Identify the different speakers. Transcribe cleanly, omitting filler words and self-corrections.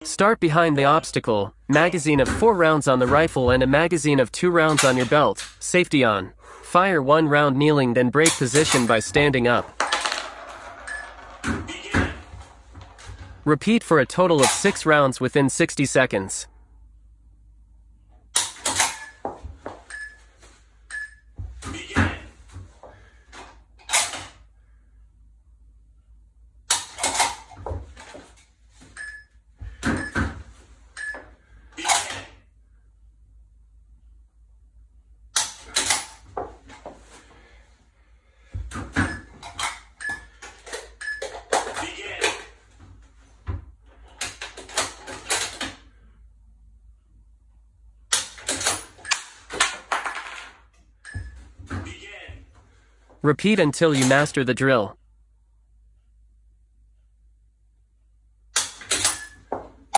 Speaker 1: Start behind the obstacle, magazine of 4 rounds on the rifle and a magazine of 2 rounds on your belt, safety on. Fire 1 round kneeling, then break position by standing up. Repeat for a total of 6 rounds within 60 seconds. Repeat until you master the drill.